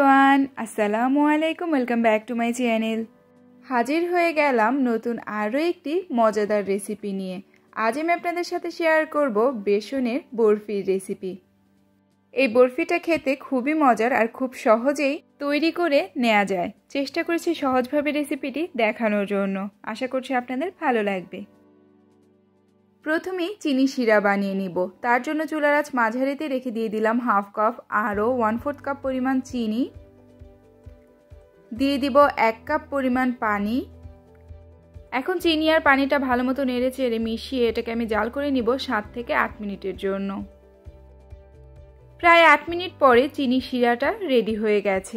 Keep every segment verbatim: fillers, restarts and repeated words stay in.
Everyone, আসসালামু আলাইকুম। Welcome back to my channel. হাজির হয়ে গেলাম নতুন আরও একটি মজাদার রেসিপি নিয়ে। আজ আমি আপনাদের সাথে শেয়ার করব বেসনের বরফির রেসিপি। এই বরফিটা খেতে খুবই মজার আর খুব সহজেই তৈরি করে নেওয়া যায়। চেষ্টা করেছি সহজভাবে রেসিপিটি দেখানোর জন্য। আশা করছি আপনাদের ভালো লাগবে। প্রথমেই চিনি শিরা বানিয়ে নিব। তার জন্য চুলার আঁচ মাঝারিতে রেখে দিয়ে দিলাম হাফ কাপ আরও ওয়ান ফোর্থ কাপ পরিমাণ চিনি, দিয়ে দিব এক কাপ পরিমাণ পানি। এখন চিনি আর পানিটা ভালো মতো নেড়ে চেড়ে মিশিয়ে এটাকে আমি জাল করে নিব সাত থেকে আট মিনিটের জন্য। প্রায় আট মিনিট পরে চিনি শিরাটা রেডি হয়ে গেছে।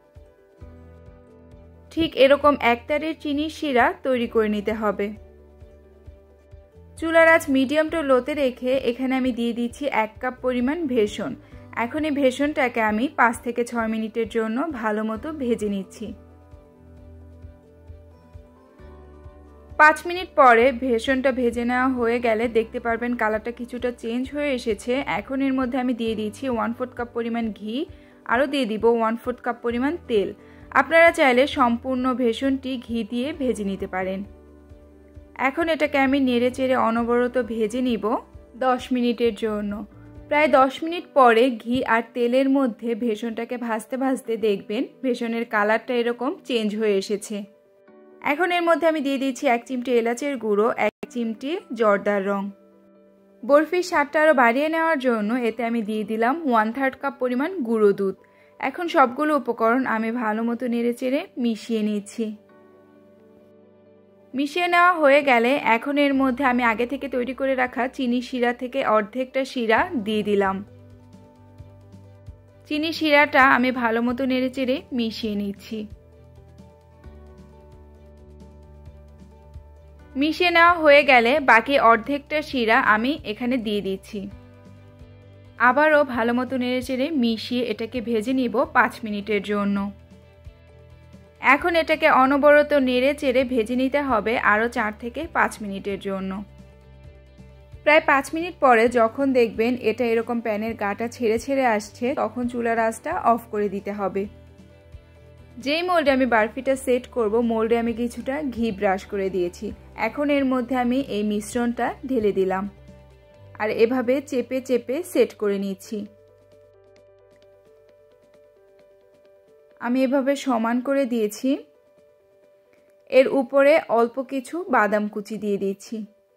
ঠিক এরকম এক তারের চিনি শিরা তৈরি করে নিতে হবে। চুলার আঁচ মিডিয়াম টু লোতে রেখে এখানে আমি দিয়ে দিচ্ছি এক কাপ পরিমাণ বেসন। এখন এই বেসনটাকে আমি পাঁচ থেকে ছয় মিনিটের জন্য ভালো মতো ভেজে নিচ্ছি। পাঁচ মিনিট পরে বেসনটা ভেজে নেওয়া হয়ে গেলে দেখতে পারবেন কালারটা কিছুটা চেঞ্জ হয়ে এসেছে। এখন এর মধ্যে আমি দিয়ে দিচ্ছি ওয়ান ফোর্থ কাপ পরিমাণ ঘি, আরও দিয়ে দিব ওয়ান ফোর্থ কাপ পরিমাণ তেল। আপনারা চাইলে সম্পূর্ণ বেসনটি ঘি দিয়ে ভেজে নিতে পারেন। এখন এটাকে আমি নেড়ে চেড়ে অনবরত ভেজে নিব দশ মিনিটের জন্য। প্রায় দশ মিনিট পরে ঘি আর তেলের মধ্যে বেসনটাকে ভাজতে ভাজতে দেখবেন বেসনের কালারটা এরকম চেঞ্জ হয়ে এসেছে। এখন এর মধ্যে আমি দিয়ে দিচ্ছি এক চিমটি এলাচের গুঁড়ো, এক চিমটি জর্দার রং। বরফির স্বাদটা আরও বাড়িয়ে নেওয়ার জন্য এতে আমি দিয়ে দিলাম ওয়ান থার্ড কাপ পরিমাণ গুঁড়ো দুধ। এখন সবগুলো উপকরণ আমি ভালো মতো নেড়ে চেড়ে মিশিয়ে নিচ্ছি। মিশিয়ে নেওয়া হয়ে গেলে এখন এর মধ্যে আমি আগে থেকে তৈরি করে রাখা চিনি শিরা থেকে অর্ধেকটা শিরা দিয়ে দিলাম। চিনি শিরাটা আমি ভালো মতো নেড়ে চেড়ে মিশিয়ে নিচ্ছি। মিশিয়ে নেওয়া হয়ে গেলে বাকি অর্ধেকটা শিরা আমি এখানে দিয়ে দিচ্ছি। আবারও ভালো মতো নেড়ে চেড়ে মিশিয়ে এটাকে ভেজে নিব পাঁচ মিনিটের জন্য। এখন এটাকে অনবরত নেড়ে চেড়ে ভেজে নিতে হবে আরও চার থেকে পাঁচ মিনিটের জন্য। প্রায় পাঁচ মিনিট পরে যখন দেখবেন এটা এরকম প্যানের গাটা ছেড়ে ছেড়ে আসছে তখন চুলার আঁচটা অফ করে দিতে হবে। যেই মোল্ডে আমি বরফিটা সেট করব মোল্ডে আমি কিছুটা ঘি ব্রাশ করে দিয়েছি। এখন এর মধ্যে আমি এই মিশ্রণটা ঢেলে দিলাম আর এভাবে চেপে চেপে সেট করে নিচ্ছি। আমি এভাবে সমান করে দিয়েছি। এর উপরে অল্প কিছু বাদাম কুচি দিয়ে দিচ্ছি।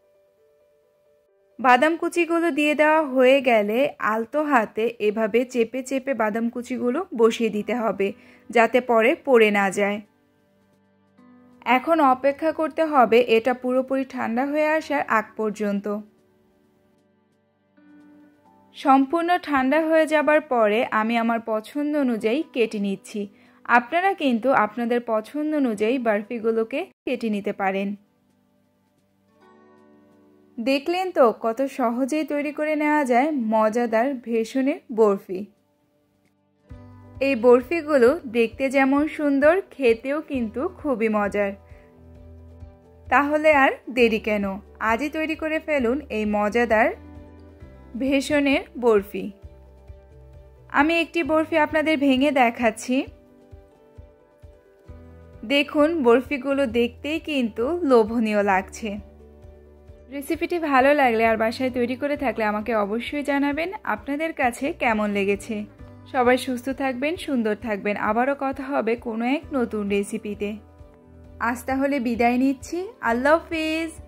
বাদাম কুচিগুলো দিয়ে দেওয়া হয়ে গেলে আলতো হাতে এভাবে চেপে চেপে বাদাম কুচিগুলো বসিয়ে দিতে হবে যাতে পরে পড়ে না যায়। এখন অপেক্ষা করতে হবে এটা পুরোপুরি ঠান্ডা হয়ে আসার আগ পর্যন্ত। সম্পূর্ণ ঠান্ডা হয়ে যাবার পরে আমি আমার পছন্দ অনুযায়ী কেটে নিচ্ছি। আপনারা কিন্তু আপনাদের পছন্দ অনুযায়ী বরফিগুলোকে কেটে নিতে পারেন। দেখলেন তো কত সহজেই তৈরি করে নেওয়া যায় মজাদার বেসনের বরফি। এই বরফিগুলো দেখতে যেমন সুন্দর, খেতেও কিন্তু খুবই মজার। তাহলে আর দেরি কেন, আজই তৈরি করে ফেলুন এই মজাদার বেসনের বরফি। আমি একটি বরফি আপনাদের ভেঙে দেখাচ্ছি। দেখুন বরফিগুলো দেখতেই কিন্তু লোভনীয় লাগছে। রেসিপিটি ভালো লাগলে আর বাসায় তৈরি করে থাকলে আমাকে অবশ্যই জানাবেন আপনাদের কাছে কেমন লেগেছে। সবাই সুস্থ থাকবেন, সুন্দর থাকবেন। আবারও কথা হবে কোনো এক নতুন রেসিপিতে। আজ তাহলে বিদায় নিচ্ছি। আল্লাহ হাফেজ।